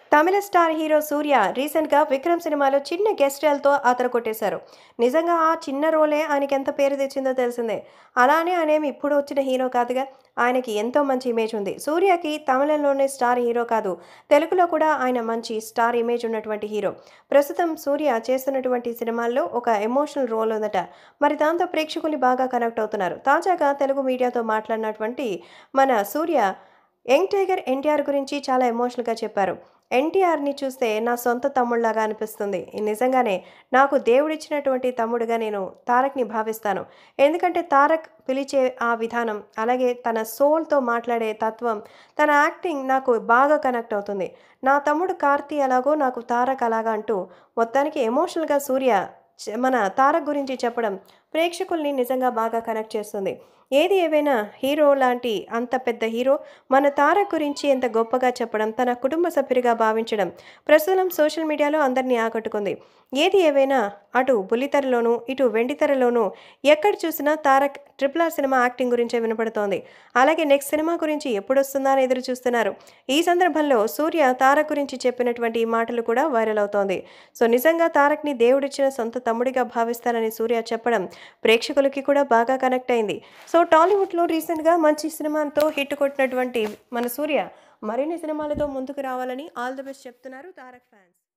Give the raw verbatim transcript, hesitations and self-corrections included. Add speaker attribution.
Speaker 1: తమిళ star hero సూర్య రీసెంట్గా విక్రమ్ సినిమాలో చిన్న గెస్ట్ రోల్తో అతను కొట్టేశారు. నిజంగా ఆ చిన్న రోలే ఆయనకి ఎంత పేరు తెచ్చిందో తెలిసిందే. అలానే ఆయనేమి ఇప్పుడు వచ్చిన హీరో కాదుగా. ఆయనకి ఎంతో మంచి ఇమేజ్ ఉంది. సూర్యకి తమిళంలోనే స్టార్ హీరో కాదు, తెలుగులో కూడా ఆయన మంచి స్టార్ ఇమేజ్ ఉన్నటువంటి హీరో. ప్రస్తుతం సూర్య చేస్తున్నటువంటి సినిమాల్లో ఒక ఎమోషనల్ రోల్ ఉందట. మరి దాంతో ప్రేక్షకులు బాగా కనెక్ట్ అవుతున్నారు. తాజాగా తెలుగు మీడియాతో మాట్లాడినటువంటి మన సూర్య యంగ్ టైగర్ ఎన్టీఆర్ గురించి చాలా ఎమోషనల్గా చెప్పారు. ఎన్టీఆర్ని చూస్తే నా సొంత తమ్ముళ్లాగా అనిపిస్తుంది. నిజంగానే నాకు దేవుడిచ్చినటువంటి తమ్ముడుగా నేను తారక్ని భావిస్తాను. ఎందుకంటే తారక్ పిలిచే ఆ విధానం, అలాగే తన సోల్తో మాట్లాడే తత్వం, తన యాక్టింగ్ నాకు బాగా కనెక్ట్ అవుతుంది. నా తమ్ముడు కార్తీ అలాగో నాకు తారక్ అలాగా అంటూ మొత్తానికి ఎమోషనల్గా సూర్య మన తారక్ గురించి చెప్పడం ప్రేక్షకుల్ని నిజంగా బాగా కనెక్ట్ చేస్తుంది. ఏది ఏవైనా హీరో లాంటి అంత పెద్ద హీరో మన తారక్ గురించి ఎంత గొప్పగా చెప్పడం, తన కుటుంబ సభ్యుడిగా భావించడం ప్రస్తుతం సోషల్ మీడియాలో అందరినీ ఆకట్టుకుంది. ఏది ఏవైనా అటు బుల్లితెరలోనూ ఇటు వెండితెరలోనూ ఎక్కడ చూసినా Tarak triple R cinema acting గురించే వినపడుతోంది. అలాగే నెక్స్ట్ సినిమా గురించి ఎప్పుడొస్తుందా అని ఎదురు చూస్తున్నారు. ఈ సందర్భంలో సూర్య తారక్ గురించి చెప్పినటువంటి ఈ మాటలు కూడా వైరల్ అవుతోంది. సో నిజంగా తారక్ని దేవుడిచ్చిన సొంత తమ్ముడిగా భావిస్తానని సూర్య చెప్పడం ప్రేక్షకులకి కూడా బాగా కనెక్ట్ అయింది. సో టాలీవుడ్లో రీసెంట్గా మంచి సినిమాతో హిట్ కొట్టినటువంటి మన సూర్య మరిన్ని సినిమాలతో ముందుకు రావాలని ఆల్ ది బెస్ట్ చెప్తున్నారు తారక్ ఫ్యాన్స్.